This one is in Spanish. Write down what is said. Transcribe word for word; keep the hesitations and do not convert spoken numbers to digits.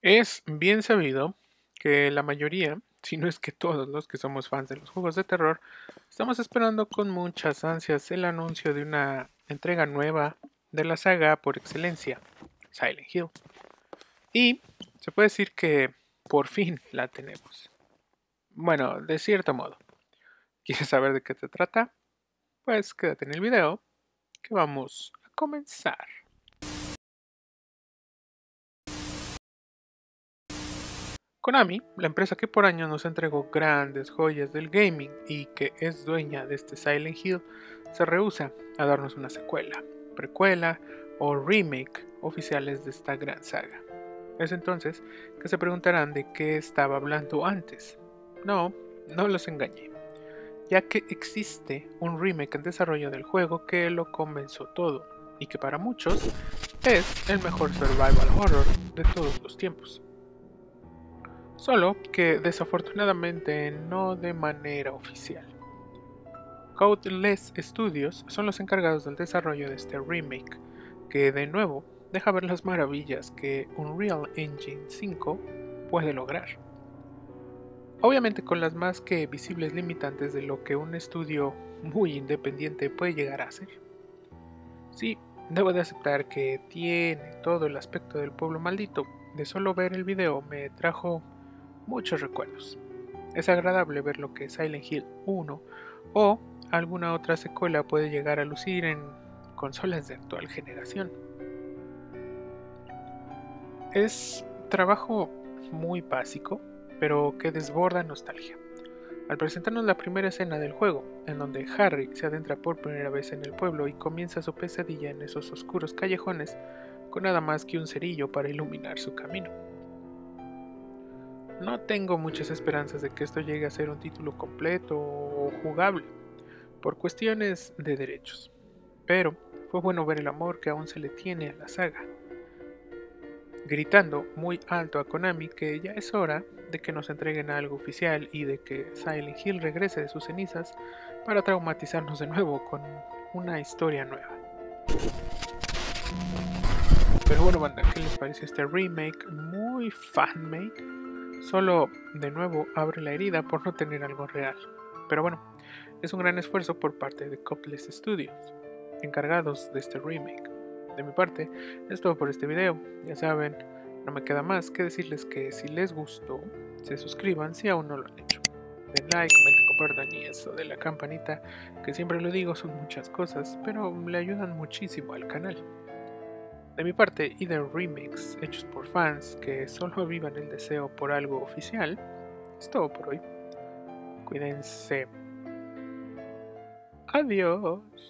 Es bien sabido que la mayoría, si no es que todos los que somos fans de los juegos de terror, estamos esperando con muchas ansias el anuncio de una entrega nueva de la saga por excelencia, Silent Hill. Y se puede decir que por fin la tenemos. Bueno, de cierto modo. ¿Quieres saber de qué se trata? Pues quédate en el video, que vamos a comenzar. Konami, la empresa que por años nos entregó grandes joyas del gaming y que es dueña de este Silent Hill, se rehúsa a darnos una secuela, precuela o remake oficiales de esta gran saga. Es entonces que se preguntarán de qué estaba hablando antes. No, no los engañé, ya que existe un remake en desarrollo del juego que lo comenzó todo y que para muchos es el mejor survival horror de todos los tiempos. Solo que desafortunadamente no de manera oficial. Codeless Studios son los encargados del desarrollo de este remake, que de nuevo deja ver las maravillas que Unreal Engine cinco puede lograr. Obviamente con las más que visibles limitantes de lo que un estudio muy independiente puede llegar a hacer. Sí, debo de aceptar que tiene todo el aspecto del pueblo maldito. De solo ver el video me trajo muchos recuerdos. Es agradable ver lo que Silent Hill uno o alguna otra secuela puede llegar a lucir en consolas de actual generación. Es trabajo muy básico, pero que desborda nostalgia. Al presentarnos la primera escena del juego, en donde Harry se adentra por primera vez en el pueblo y comienza su pesadilla en esos oscuros callejones, con nada más que un cerillo para iluminar su camino. No tengo muchas esperanzas de que esto llegue a ser un título completo o jugable, por cuestiones de derechos, pero fue bueno ver el amor que aún se le tiene a la saga, gritando muy alto a Konami que ya es hora de que nos entreguen algo oficial y de que Silent Hill regrese de sus cenizas para traumatizarnos de nuevo con una historia nueva. Pero bueno, banda, ¿qué les parece este remake muy fanmade? Solo, de nuevo, abre la herida por no tener algo real. Pero bueno, es un gran esfuerzo por parte de Codeless Studios, encargados de este remake. De mi parte, es todo por este video. Ya saben, no me queda más que decirles que si les gustó, se suscriban si aún no lo han hecho. Den like, comenten, compartan y eso de la campanita, que siempre lo digo son muchas cosas, pero le ayudan muchísimo al canal. De mi parte y de remakes hechos por fans que solo avivan el deseo por algo oficial, es todo por hoy. Cuídense. Adiós.